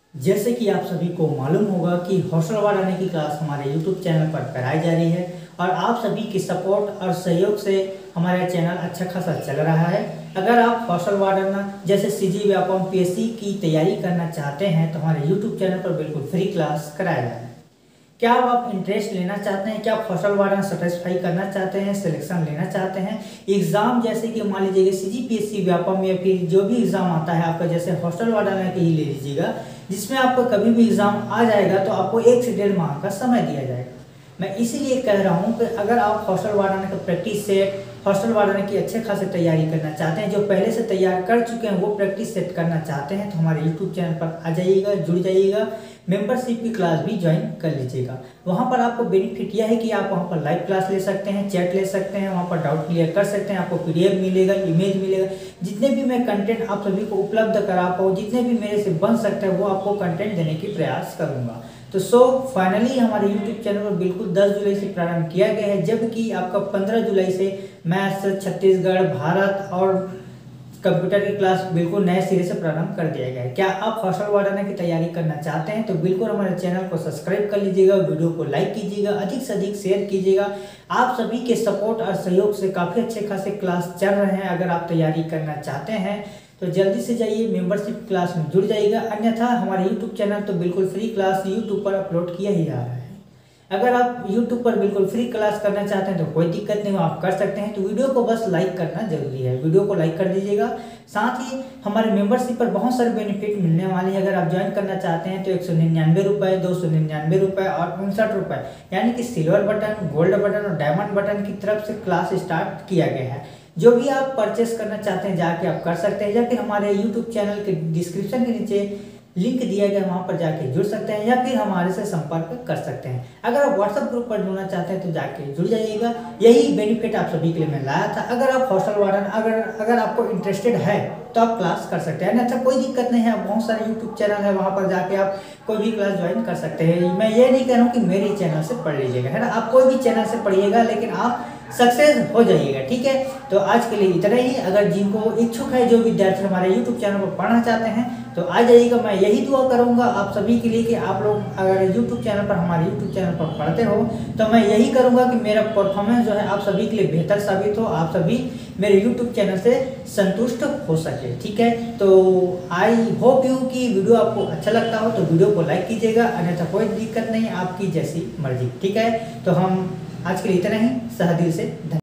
जैसे कि आप सभी को मालूम होगा कि हॉस्टल वार्डन की क्लास हमारे YouTube चैनल पर कराई जा रही है और आप सभी के सपोर्ट और सहयोग से हमारा चैनल अच्छा खासा चल रहा है। अगर आप हॉस्टल वार्डन जैसे सीजी व्यापम पीएससी की तैयारी करना चाहते हैं तो हमारे YouTube चैनल पर बिल्कुल फ्री क्लास कराया जा रहा है। क्या आप इंटरेस्ट लेना चाहते हैं, क्या आप हॉस्टल वार्डन सेटिस्फाई करना चाहते हैं, सिलेक्शन लेना चाहते हैं एग्जाम, जैसे कि मान लीजिएगा सीजीपीएससी व्यापम या फिर जो भी एग्जाम आता है आपका, जैसे हॉस्टल वार्डन के ही ले लीजिएगा, जिसमें आपको कभी भी एग्जाम आ जाएगा तो आपको 1 से 1.5 माह का समय दिया जाएगा। मैं इसीलिए कह रहा हूँ कि अगर आप हॉस्टल वार्डन का प्रैक्टिस सेट, हॉस्टल वार्डन की अच्छे खासे तैयारी करना चाहते हैं, जो पहले से तैयार कर चुके हैं वो प्रैक्टिस सेट करना चाहते हैं, तो हमारे यूट्यूब चैनल पर आ जाइएगा, जुड़ जाइएगा, मेंबरशिप की क्लास भी ज्वाइन कर लीजिएगा। वहाँ पर आपको बेनिफिट यह है कि आप वहाँ पर लाइव क्लास ले सकते हैं, चैट ले सकते हैं, वहाँ पर डाउट क्लियर कर सकते हैं, आपको पीडीएफ मिलेगा, इमेज मिलेगा, जितने भी मैं कंटेंट आप सभी को उपलब्ध करा पाऊँ, जितने भी मेरे से बन सकते हैं वो आपको कंटेंट देने की प्रयास करूँगा। तो फाइनली हमारे YouTube चैनल पर बिल्कुल 10 जुलाई से प्रारंभ किया गया है, जबकि आपका 15 जुलाई से मैथ्स, छत्तीसगढ़, भारत और कंप्यूटर की क्लास बिल्कुल नए सिरे से प्रारंभ कर दिया गया है। क्या आप हॉस्टल वार्डन की तैयारी करना चाहते हैं तो बिल्कुल हमारे चैनल को सब्सक्राइब कर लीजिएगा, वीडियो को लाइक कीजिएगा, अधिक से अधिक शेयर कीजिएगा। आप सभी के सपोर्ट और सहयोग से काफ़ी अच्छे खासे क्लास चल रहे हैं। अगर आप तैयारी करना चाहते हैं तो जल्दी से जाइए, मेंबरशिप क्लास में जुड़ जाइएगा, अन्यथा हमारे यूट्यूब चैनल तो बिल्कुल फ्री क्लास यूट्यूब पर अपलोड किया ही जा रहा है। अगर आप YouTube पर बिल्कुल फ्री क्लास करना चाहते हैं तो कोई दिक्कत नहीं, आप कर सकते हैं। तो वीडियो को बस लाइक करना जरूरी है, वीडियो को लाइक कर दीजिएगा। साथ ही हमारे मेंबरशिप पर बहुत सारे बेनिफिट मिलने वाले हैं। अगर आप ज्वाइन करना चाहते हैं तो 199 रुपये, 299 रुपये और 59 रुपये, यानी कि सिल्वर बटन, गोल्ड बटन और डायमंड बटन की तरफ से क्लास स्टार्ट किया गया है। जो भी आप परचेस करना चाहते हैं जाके आप कर सकते हैं, या फिर हमारे यूट्यूब चैनल के डिस्क्रिप्शन के नीचे लिंक दिया गया, वहाँ पर जाके जुड़ सकते हैं, या फिर हमारे से संपर्क कर सकते हैं। अगर आप व्हाट्सएप ग्रुप पर जुड़ना चाहते हैं तो जाके जुड़ जाइएगा। यही बेनिफिट आप सभी के लिए मैं लाया था। अगर आप हॉस्टल वार्डन अगर आपको इंटरेस्टेड है तो आप क्लास कर सकते हैं, अच्छा कोई दिक्कत नहीं है। बहुत सारे यूट्यूब चैनल है, वहाँ पर जाके आप कोई भी क्लास ज्वाइन कर सकते हैं। मैं ये नहीं कह रहा हूँ कि मेरे चैनल से पढ़ लीजिएगा, है ना, आप कोई भी चैनल से पढ़िएगा, लेकिन आप सक्सेस हो जाइएगा, ठीक है। तो आज के लिए इतना ही। अगर जिनको इच्छुक है, जो विद्यार्थी हमारे YouTube चैनल पर पढ़ना चाहते हैं तो आ जाइएगा। मैं यही दुआ करूंगा आप सभी के लिए कि आप लोग अगर YouTube चैनल पर, हमारे YouTube चैनल पर पढ़ते हो, तो मैं यही करूंगा कि मेरा परफॉर्मेंस जो है आप सभी के लिए बेहतर साबित हो, आप सभी मेरे YouTube चैनल से संतुष्ट हो सके, ठीक है। तो आई होप यू कि वीडियो आपको अच्छा लगता हो तो वीडियो को लाइक कीजिएगा, अन्यथा कोई दिक्कत नहीं, आपकी जैसी मर्जी, ठीक है। तो हम आज के लिए इतना ही। सहदिल से धन्यवाद।